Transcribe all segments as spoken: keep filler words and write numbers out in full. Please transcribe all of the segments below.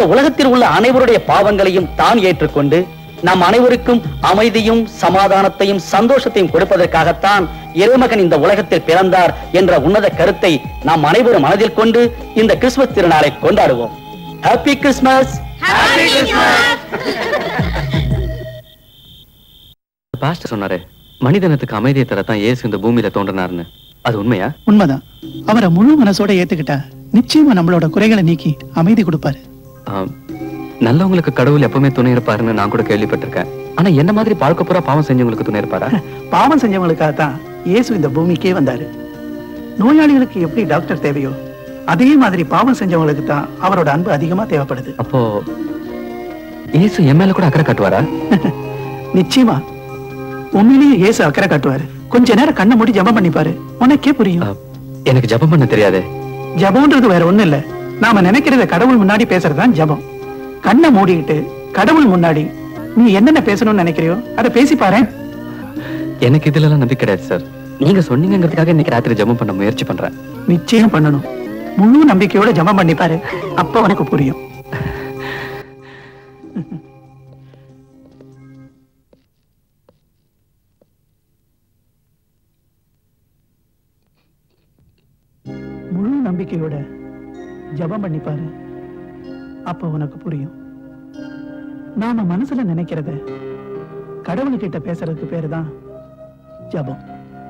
உலகத்தில் உள்ள அனைவருடைய பாவங்களையும் தான் ஏற்றுக்கொண்டு நம் அனைவருக்கும் அமைதியும் சமாதானத்தையும் சந்தோஷத்தையும் கொடுப்பதற்காகத்தான் இறைமகன் இந்த உலகத்தில் பிறந்தார் என்ற உன்னத கருத்தை நாம் அனைவரும் மனதில் கொண்டு இந்த கிறிஸ்துமஸ் திருநாளை கொண்டாடுவோம். Happy Christmas. பாஸ்டர் சொன்னாரு மனிதனத்துக்கு அமைதியை தரத்தான் இயேசு இந்த பூமியில தோன்றினார்னு. அது உண்மையா? உண்மைதான். அவரை முழு மனசோட ஏத்துக்கிட்டா நிச்சயமா நம்மளோட குறைகளை நீக்கி அமைதி கொடுப்பாரு. நல்லவங்களுக்கு கடவுள் எப்பவுமே துணை இருப்பாருன்னு நான் கூட கேள்விப்பட்டிருக்கேன். ஆனா என்ன மாதிரி வாழ்க்கை பூரா பாவம் செஞ்சவங்களுக்கு துணை இருப்பாரா? பாவம் செஞ்சவங்களுக்காக தான் இயேசு இந்த பூமிக்கே வந்தாரு. நோயாளிகளுக்கு எப்படி டாக்டர் தேவையோ அதே மாதிரி பாவம் செஞ்சவங்களுக்கு தான் அவரோட அன்பு அதிகமா தேவைப்படுது. அப்போ இயேசு என் மேல கூட அக்கறை காட்டுவாரா? நிச்சயமா உண்மையிலேயே இயேசு அக்கறை காட்டுவாரு. கொஞ்ச நேரம் கண்ணை மூடி ஜெபம் பண்ணிப்பாரு, உனக்கே புரியும். எனக்கு ஜெபம் பண்ண தெரியாது. ஜெபம்ன்றது வேற ஒண்ணு இல்ல, நாம நினைக்கிறத கடவுள் முன்னாடி பேசுறதுதான் ஜெபம். கண்ணை மூடிக்கிட்டு கடவுள் முன்னாடி நீ என்னென்ன பேசணும்னு நினைக்கிறியோ அதை பேசி பாரு. எனக்கு இதுல எல்லாம் நம்பிக்கை கிடையாது சார். நீங்க சொன்னீங்கிறதுக்காக இன்னைக்கு ராத்திரி ஜெபம் பண்ண முயற்சி பண்றேன். நிச்சயம் பண்ணணும். முழு நம்பிக்கையோட ஜெபம் பண்ணி பாரு, அப்ப உனக்கு புரியும். முழு நம்பிக்கையோட ஜெபம் பண்ணி பாரு, அப்ப உனக்கு புரியும். நாம மனசுல நினைக்கிறத கடவுள்கிட்ட பேசுறதுக்கு பேருதான் ஜெபம்.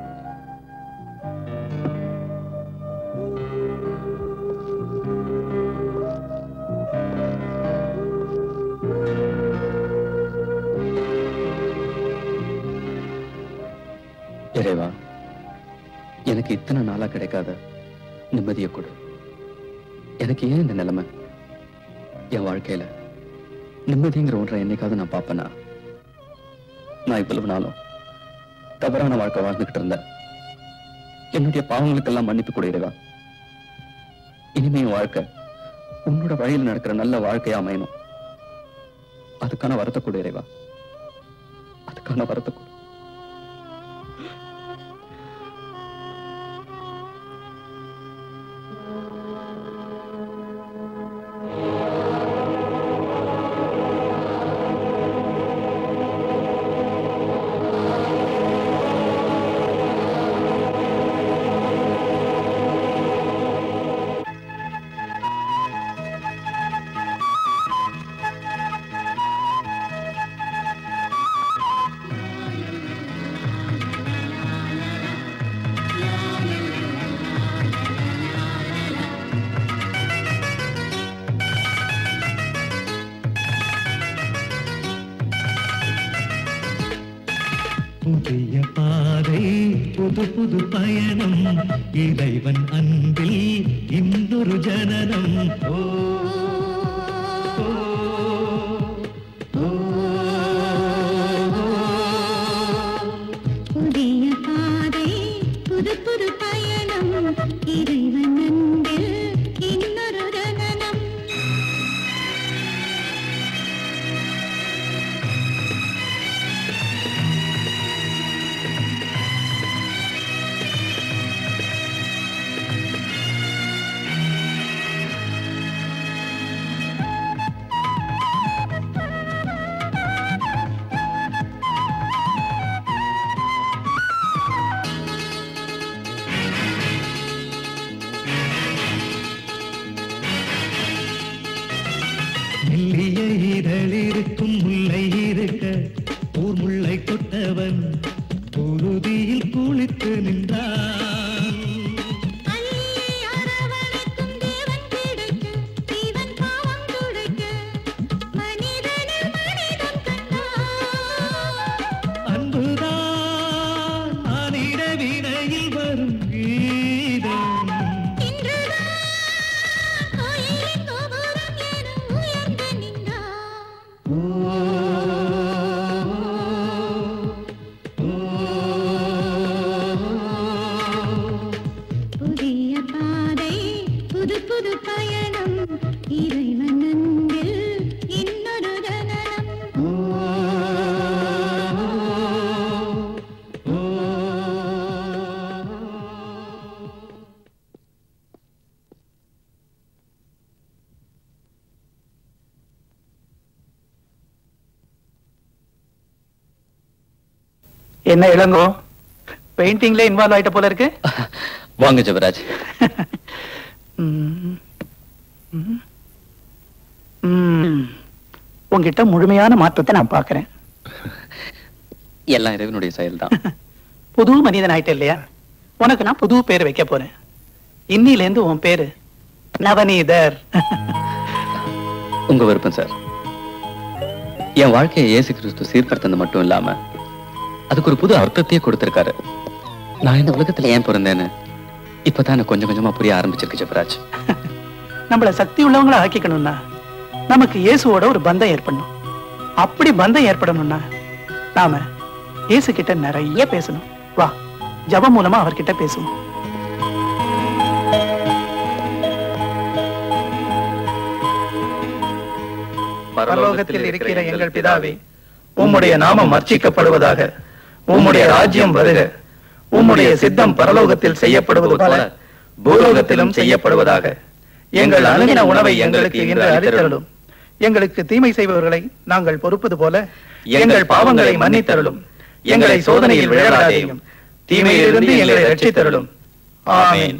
இறைவா, எனக்கு இத்தனை நாளா கிடைக்காத நிம்மதியை கொடு. எனக்கு ஏன் இந்த நிலைமை? என் வாழ்க்கையில நிம்மதிங்கிற ஒன்றை என்னைக்காவது நான் பார்ப்பேனா? நான் இவ்வளவு நாளும் தவறான வாழ்க்கை வாழ்ந்துகிட்டு இருந்தேன். என்னுடைய பாவங்களுக்கெல்லாம் மன்னிப்பு கொடு இறைவா. இனிமே என் வாழ்க்கை உன்னோட வழியில் நடக்கிற நல்ல வாழ்க்கையா அமையணும். அதுக்கான வரத்தை கொடு இறைவா, அதுக்கான வரத்தை கொடு. புதிய பாதை, புது புது பயணம், இறைவன் அன்பில் இன்னொரு ஜனனம். ஓ புதிய பாதை, புது புது பயணம், இறைவன் அன்பில் இன்னொரு ஜனனம். மெல்லிய இதழிருக்கும் முல்லை இருக்க, ஊர் முல்லை கொட்டவன் உறுதியில் குளித்து நின்றான். அன்புதான் மானிட வினையில் வரும் கீதம். ஓ என்ன இளங்கோ, பெயிண்டிங்ல இன்வால்வ் ஆயிட்ட போல இருக்கு. வாங்க ஜெபராஜ். ம். ம். ம். உங்ககிட்ட முழுமையான மாற்றத்தை நான் பார்க்கிறேன். எல்லாம் இறைவனுடைய செயல்தான். புது மனிதன் ஆயிட்ட இல்லையா? உனக்கு நான் புது பேர் வைக்க போறேன். இன்னில இருந்து உன் பேரு நவநீதர். உங்க விருப்பம் சார். என் வாழ்க்கையை இயேசு கிறிஸ்து சீர்படுத்தது மட்டும் இல்லாம அதுக்கு ஒரு புது அர்த்தத்தையே கொடுத்திருக்காரு. நான் இந்த உலகத்துல ஏன் பிறந்தேன்னு இப்பதான் எனக்கு கொஞ்சம் கொஞ்சமா புரிய ஆரம்பிச்சிருக்கு ஜெபராஜ். நம்மள சக்தி உள்ளவங்கள ஆக்கிக்கணும்னா நமக்கு இயேசுவோட ஒரு பந்தம் ஏற்படணும். அப்படி பந்தம் ஏற்படணும்னா நாம இயேசு கிட்ட நிறைய பேசணும். வா, ஜெபம் மூலமா அவர்கிட்ட பேசுவோம். பரலோகத்தில் இருக்கிற எங்கள் பிதாவே, உம்முடைய நாமம் அர்ச்சிக்கப்படுவதாக. உம்முடைய ராஜ்யம் வருக. உம்முடைய சித்தம் பரலோகத்தில் செய்யப்படுவது போல பூலோகத்திலும் செய்யப்படுவதாக. எங்கள் அனுதின உணவை எங்களுக்கு இன்று அளித்தருளும். எங்களுக்கு தீமை செய்பவர்களை நாங்கள் பொறுப்பது போல எங்கள் பாவங்களை மன்னித்தருளும். எங்களை சோதனையில் விழாதேயும், தீமையிலிருந்து எங்களை ரட்சித்தருளும். ஆமென்.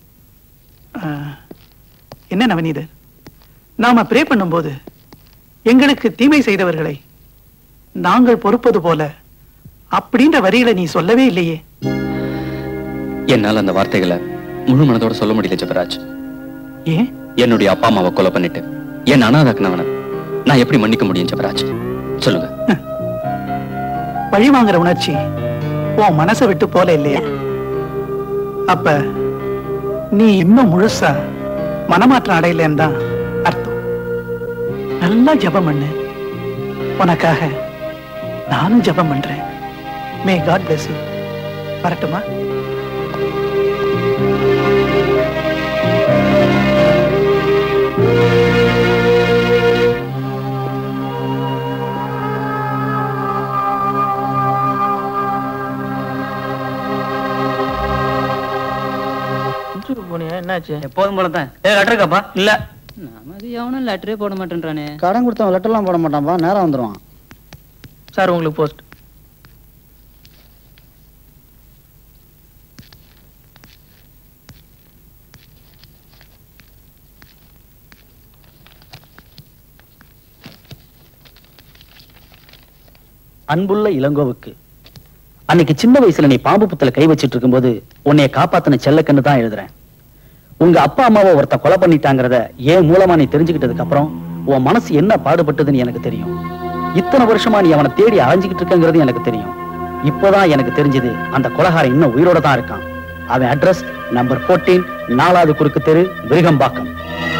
என்ன நவநீதர், நாம பிரே பண்ணும்போது எங்களுக்கு தீமை செய்தவர்களை நாங்கள் பொறுப்பது போல அப்படின்ற வரிகளை நீ சொல்லவே இல்லையே. என்னால அந்த வார்த்தைகளை முழு மனதோட சொல்ல முடியல ஜெபராஜ். ஏன்? என்னுடைய அப்பா அம்மாவை கொலை பண்ணிட்டு என் அனாதாக்குனவனை நான் எப்படி மன்னிக்க முடியும் ஜெபராஜ்? சொல்லுங்க. பழி வாங்குற உணர்ச்சி உன் மனசை விட்டு போல இல்லையா? அப்ப நீ இன்னும் முழுசா மனமாற்றம் அடையலன்னு தான் அர்த்தம். நல்லா ஜெபம் பண்ணு. உனக்காக நானும் ஜெபம் பண்றேன். May God bless you. வரட்டுமா? என்னாச்சு? எப்போதும் போலதான். ஏ லெட்டர் இருக்காப்பா? இல்ல. நமது எவனும் லெட்டரே போட மாட்டேன்றானே. கடன் கொடுத்தவன் லெட்டர்லாம் போட மாட்டான்பா, நேரம் வந்துருவான். சார் உங்களுக்கு போஸ்ட். அன்புள்ள இளங்கோவுக்கு, அன்னைக்கு சின்ன வயசுல நீ பாம்பு புத்துல கை வச்சிட்டு இருக்கும்போது உன்னைய காப்பாத்தின செல்லக்கன்னு தான் எழுதுறேன். உங்க அப்பா அம்மாவை ஒருத்த கொலை பண்ணிட்டாங்கிறத ஏன் மூலமா நீ தெரிஞ்சுக்கிட்டதுக்கு அப்புறம் உன் மனசு என்ன பாடுபட்டதுன்னு எனக்கு தெரியும். இத்தனை வருஷமா நீ அவனை தேடி அலைஞ்சுக்கிட்டு இருக்கங்கிறது எனக்கு தெரியும். இப்போதான் எனக்கு தெரிஞ்சது அந்த கொலைகாரன் இன்னும் உயிரோட தான் இருக்கான். அவன் அட்ரஸ் நம்பர் பதினான்கு, நாலாவது குறுக்கு தெரு, விருகம்பாக்கம்.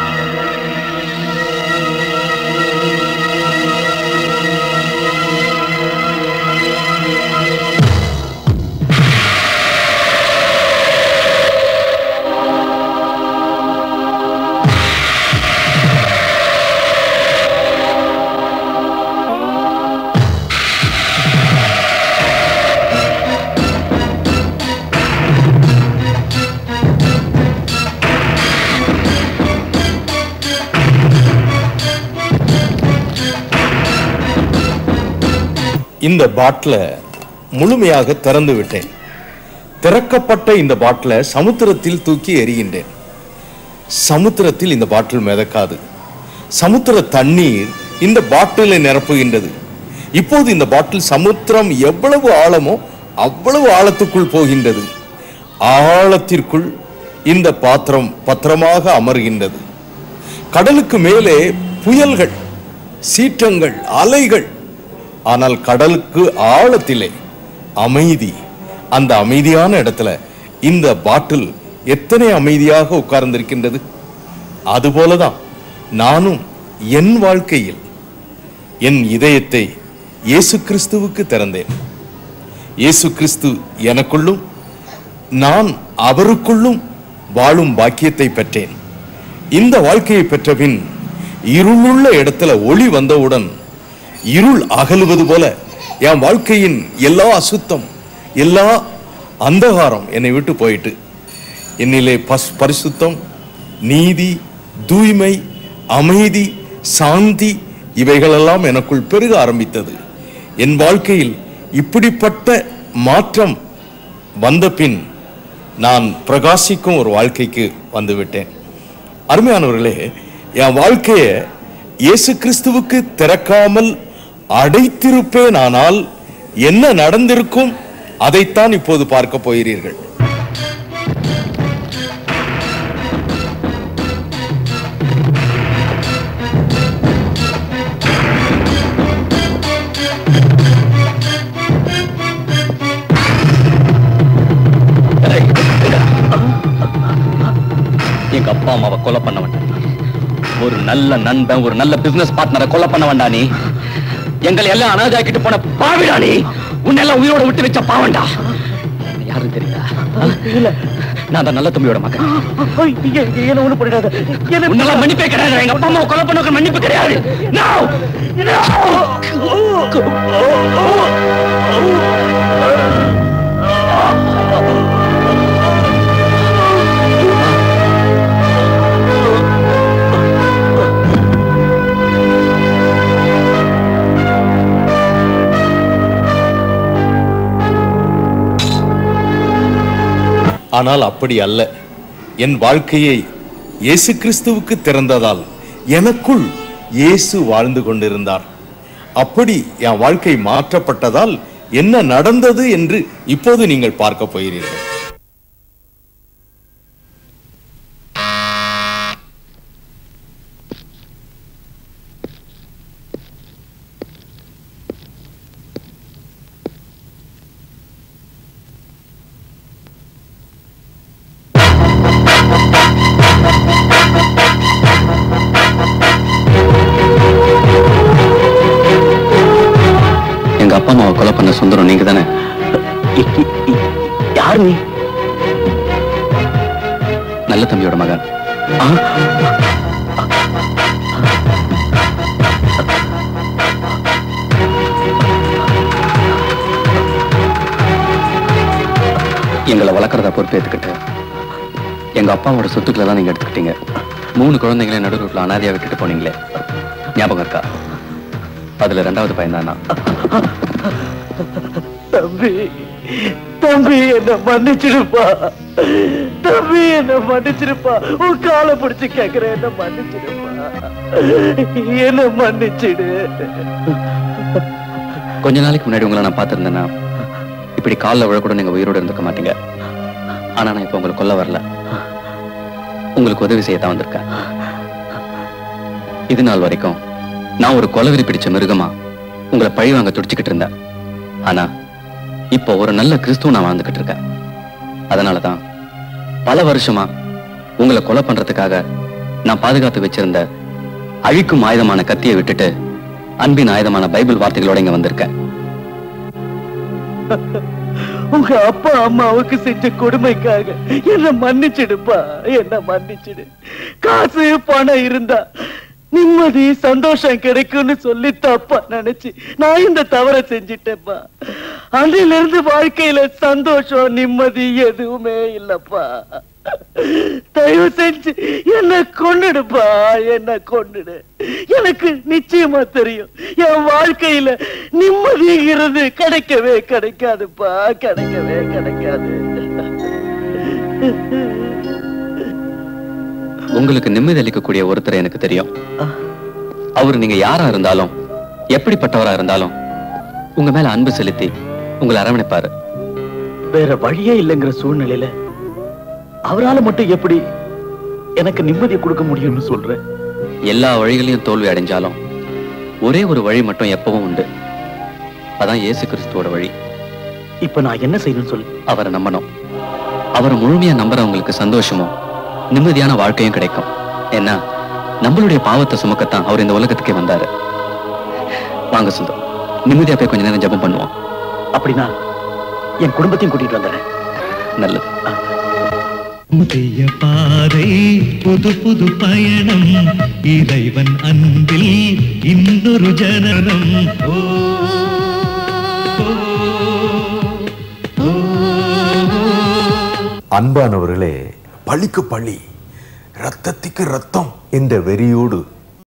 இந்த பாட்டில முழுமையாக திறந்து விட்டேன். திறக்கப்பட்ட இந்த பாட்டில சமுத்திரத்தில் தூக்கி எறிகின்றேன். சமுத்திரத்தில் இந்த பாட்டில் மிதக்காது. சமுத்திர தண்ணீர் இந்த பாட்டிலை நிரப்புகின்றது. இப்போது இந்த பாட்டில் சமுத்திரம் எவ்வளவு ஆழமோ அவ்வளவு ஆழத்துக்குள் போகின்றது. ஆழத்திற்குள் இந்த பாத்திரம் பத்திரமாக அமர்கின்றது. கடலுக்கு மேலே புயல்கள், சீற்றங்கள், அலைகள். ஆனால் கடலுக்கு ஆழத்திலே அமைதி. அந்த அமைதியான இடத்துல இந்த பாட்டில் எத்தனை அமைதியாக உட்கார்ந்திருக்கின்றது. அதுபோலதான் நானும் என் வாழ்க்கையில் என் இதயத்தை இயேசு கிறிஸ்துவுக்கு திறந்தேன். இயேசு கிறிஸ்து எனக்குள்ளும் நான் அவருக்குள்ளும் வாழும் பாக்கியத்தை பெற்றேன். இந்த வாழ்க்கையை பெற்றபின் இருளுள்ள இடத்துல ஒளி வந்தவுடன் இருள் அகலுவது போல என் வாழ்க்கையின் எல்லா அசுத்தம், எல்லா அந்தகாரம் என்னை விட்டு போயிட்டு என்னிலே பஸ் பரிசுத்தம், நீதி, தூய்மை, அமைதி, சாந்தி இவைகளெல்லாம் எனக்குள் பெருக ஆரம்பித்தது. என் வாழ்க்கையில் இப்படிப்பட்ட மாற்றம் வந்த பின் நான் பிரகாசிக்கும் ஒரு வாழ்க்கைக்கு வந்துவிட்டேன். அருமையானவர்களே, என் வாழ்க்கையை இயேசு கிறிஸ்துவுக்கு திறக்காமல் அடைத்திருப்பேன். ஆனால் என்ன நடந்திருக்கும் அதைத்தான் இப்போது பார்க்க போகிறீர்கள். எங்க அப்பா அம்மாவை கொலை பண்ண வேண்டாம். ஒரு நல்ல நண்பன், ஒரு நல்ல பிசினஸ் பார்ட்னரை கொலை பண்ண வேண்டாம். நீ எங்களை எல்லாம் அனாதாக்கிட்டு போன பாவிடா. நீ உன்னெல்லாம் உயிரோட விட்டு வச்ச பாவண்டா. யாரும் தெரியுதா? நான் தான் நல்ல தம்பியோட மகன். உன்னெல்லாம் மன்னிப்பே கிடையாது. எங்க அப்பா அம்மாவை கொலை பண்ண மன்னிப்பு கிடையாது. ஆனால் அப்படி அல்ல. என் வாழ்க்கையை இயேசு கிறிஸ்துவுக்கு திறந்ததால் எனக்குள் இயேசு வாழ்ந்து கொண்டிருந்தார். அப்படி என் வாழ்க்கை மாற்றப்பட்டதால் என்ன நடந்தது என்று இப்போது நீங்கள் பார்க்க போகிறீர்கள். அப்பா அம்மாவை கொலை பண்ண சுந்தரம் நீங்க தானே? யார் நீ? நல்ல தம்பியோட மகன். எங்களை வளர்க்கறதா பொறுப்பேற்றுக்கிட்டு எங்க அப்பாவோட சொத்துக்களை எல்லாம் நீங்க எடுத்துக்கிட்டீங்க. மூணு குழந்தைங்களே நடு ரோட்ல அனாதையா விட்டுட்டு போனீங்களே, ஞாபகம் இருக்கா? அதுல ரெண்டாவது பையன் தானா? தம்பி, தம்பி என்ன மன்னிச்சிருப்பா. தம்பி என்ன மன்னிச்சிருப்பா. உன் காலை பிடிச்சு கேக்குறேன், என்ன மன்னிச்சிருப்பா. என்ன மன்னிச்சிடு. கொஞ்ச நாளைக்கு முன்னாடி உங்களை நான் பார்த்திருந்தேன்னா இப்படி காலில் விழ கூட நீங்க உயிரோடு இருந்துக்க மாட்டீங்க. ஆனா நான் இப்ப உங்களுக்கு கொல்ல வரல, உங்களுக்கு உதவி செய்யத்தான் வந்திருக்கேன். இது நாள் வரைக்கும் நான் ஒரு கொலவெறி பிடிச்ச மிருகமா உங்களை பழி வாங்க துடிச்சுக்கிட்டு இருந்தேன். ஆனா இப்போ ஒரு நல்ல கிறிஸ்துவ நான் வாழ்ந்துகிட்டு இருக்கேன். அதனாலதான் பல வருஷமா உங்களை கொலை பண்றதுக்காக நான் பாதுகாத்து வச்சிருந்த அழிக்கும் ஆயுதமான கத்தியை விட்டுட்டு அன்பின் ஆயுதமான பைபிள் வார்த்தைகளோட இங்க வந்திருக்கேன். உங்க அப்பா அம்மாவுக்கு செஞ்ச கொடுமைக்காக என்ன மன்னிச்சிடுப்பா, என்ன மன்னிச்சிடு. காசு பணம் இருந்தா நிம்மதி சந்தோஷம் கிடைக்கும்னு சொல்லி தப்பா நினைச்சு நான் இந்த தவற செஞ்சிட்டேப்பா. அன்றில இருந்து வாழ்க்கையில சந்தோஷம் நிம்மதி எதுவுமே இல்லப்பா. தயவு செஞ்சு என்ன கொன்னுடுப்பா, என்ன கொன்னுடு. எனக்கு நிச்சயமா தெரியும் என் வாழ்க்கையில நிம்மதிங்கிறது கிடைக்கவே கிடைக்காதுப்பா, கிடைக்கவே கிடைக்காது. உங்களுக்கு நிம்மதி அளிக்கக்கூடிய ஒருத்தர் எனக்கு தெரியும். அவர் நீங்க யாரா இருந்தாலும் எப்படிப்பட்டவரா இருந்தாலும் உங்க மேல அன்பு செலுத்தி உங்களை அரவணைப்பாரு. வேற வழியே இல்லைங்கிற சூழ்நிலையில அவரால மட்டும் எப்படி எனக்கு நிம்மதியை கொடுக்க முடியும்னு சொல்றேன். எல்லா வழிகளையும் தோல்வி அடைஞ்சாலும் ஒரே ஒரு வழி மட்டும் எப்பவும் உண்டு. அதான் இயேசு கிறிஸ்துவோட வழி. இப்ப நான் என்ன செய்யணும்னு சொல்லு. அவரை நம்பணும். அவரை முழுமையா நம்புறவங்களுக்கு சந்தோஷமும் நிம்மதியான வாழ்க்கையும் கிடைக்கும். ஏன்னா நம்மளுடைய பாவத்தை சுமக்கத்தான் அவர் இந்த உலகத்துக்கே வந்தாரு. வாங்க சுந்தரம், நிம்மதியா போய் கொஞ்ச நேரம் ஜெபம் பண்ணுவோம். அப்படின்னா என் குடும்பத்தையும் கூட்டிட்டு வந்துடுறேன். நல்லது. புதிய பாதை, புது புது பயணம், இறைவன் அன்பில் இன்னொரு ஜனனம். ஓ அன்பானவர்களே, பழிக்கு பழி, ரத்தத்துக்கு ரத்தம் என்ற வெறியோடு